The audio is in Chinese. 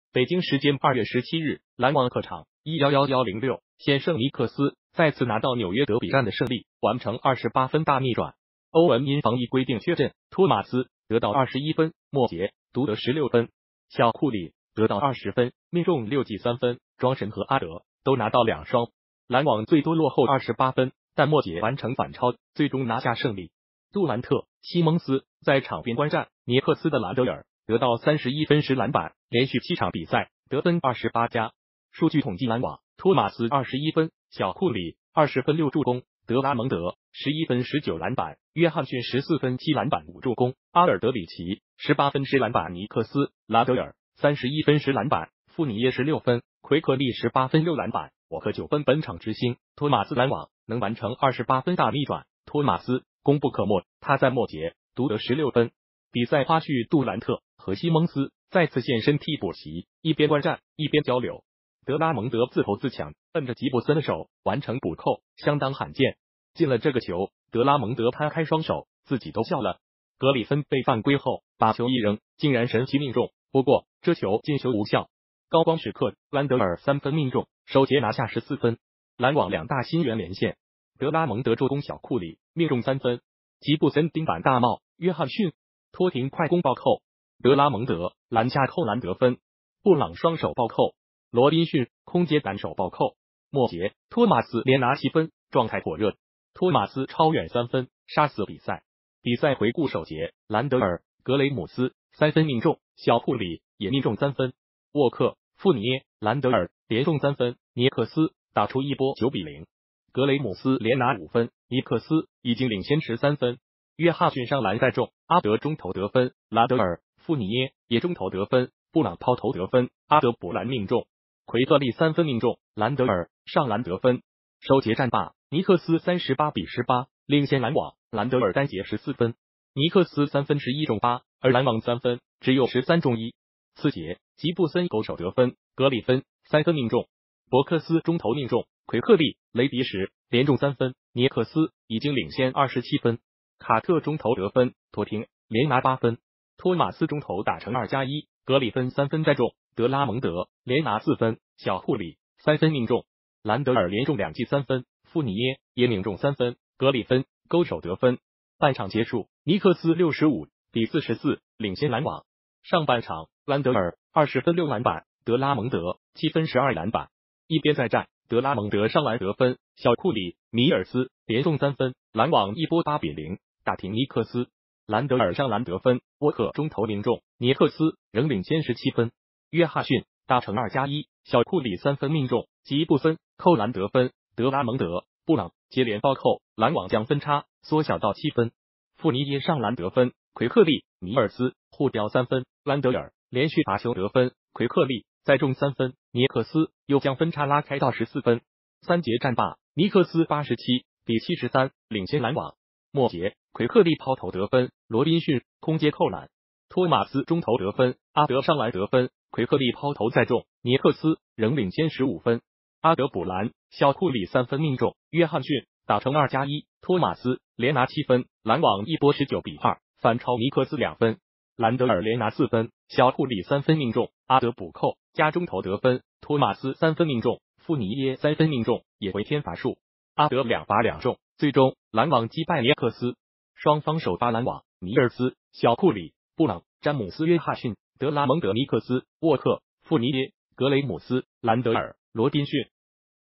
北京时间2月17日，篮网客场1-11-1-0-6险胜尼克斯，再次拿到纽约德比战的胜利，完成28分大逆转。欧文因防疫规定缺阵，托马斯得到21分，莫杰独得16分，小库里得到20分，命中6记3分，庄神和阿德都拿到2双。篮网最多落后28分，但莫杰完成反超，最终拿下胜利。杜兰特、西蒙斯在场边观战，尼克斯的兰德尔得到31分10篮板，连续7场比赛得分28加。数据统计篮网，托马斯21分，小库里20分6助攻，德拉蒙德11分19篮板，约翰逊14分7篮板5助攻，阿尔德里奇18分10篮板，尼克斯兰德尔31分10篮板，富尼耶16分，奎克利18分6篮板，沃克9分。本场之星托马斯篮网能完成28分大逆转，托马斯功不可没，他在末节独得16分。比赛花絮，杜兰特和西蒙斯再次现身替补席，一边观战一边交流。德拉蒙德自投自抢，摁着吉布森的手完成补扣，相当罕见。进了这个球，德拉蒙德摊开双手，自己都笑了。格里芬被犯规后，把球一扔，竟然神奇命中。不过这球进球无效。高光时刻，兰德尔3分命中，首节拿下14分。篮网2大新援连线，德拉蒙德助攻小库里命中3分，吉布森盯板大帽，约翰逊拖停快攻暴扣，德拉蒙德篮下扣篮得分，布朗双手暴扣，罗宾逊空接单手暴扣。末节，托马斯连拿7分，状态火热，托马斯超远3分，杀死比赛。比赛回顾首节，兰德尔、格雷姆斯3分命中，小库里也命中3分，沃克、富尼耶、兰德尔连中3分，尼克斯打出一波9-0，格雷姆斯连拿5分，尼克斯已经领先13分。约翰逊上篮再中，阿德中投得分，兰德尔、富尼耶也中投得分，布朗抛投得分，阿德补篮命中，奎特利3分命中，兰德尔上篮得分。首节战罢，尼克斯38-18领先篮网，兰德尔单节14分，尼克斯3分11中8，而篮网3分只有13中1。次节，吉布森勾手得分，格里芬3分命中，伯克斯中投命中，奎克利、雷迪什连中3分，尼克斯已经领先27分。卡特中投得分，托廷连拿8分，托马斯中投打成2+1，格里芬3分再中，德拉蒙德连拿4分，小库里3分命中，兰德尔连中2记3分，富尼耶也命中3分，格里芬勾手得分。半场结束，尼克斯65-44领先篮网。上半场，兰德尔20分6篮板，德拉蒙德7分12篮板。一边再战，德拉蒙德上篮得分，小库里、米尔斯连中3分，篮网一波8-0打平尼克斯。兰德尔上篮得分，沃克中投命中，尼克斯仍领先17分。约翰逊打成2+1，小库里3分命中，吉布森扣篮得分，德拉蒙德、布朗接连暴扣，篮网将分差缩小到7分。富尼耶上篮得分，奎克利、米尔斯互飙3分，兰德尔连续罚球得分，奎克利再中3分，尼克斯又将分差拉开到14分。三节战罢，尼克斯87-73领先篮网。末节，奎克利抛投得分，罗宾逊空接扣篮，托马斯中投得分，阿德上篮得分，奎克利抛投再中，尼克斯仍领先15分。阿德补篮，小库里3分命中，约翰逊打成2+1，托马斯连拿7分，篮网一波19-2反超尼克斯2分。兰德尔连拿4分，小库里3分命中，阿德补扣加中投得分，托马斯3分命中，富尼耶3分命中，也回天罚数，阿德2罚2中。最终篮网击败尼克斯。双方首发篮网，米尔斯、小库里、布朗、詹姆斯、约翰逊、德拉蒙德、尼克斯、沃克、富尼耶、格雷姆斯、兰德尔、罗宾逊、